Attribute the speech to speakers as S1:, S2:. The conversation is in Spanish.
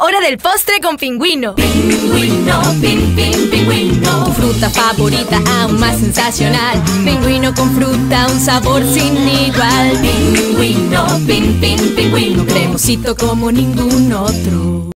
S1: Hora del postre con Pingüino.
S2: Pingüino, pingüino.
S1: Tu fruta favorita aún más sensacional. Pingüino con fruta, un sabor sin igual.
S2: Pingüino, pingüino.
S1: Cremosito como ningún otro.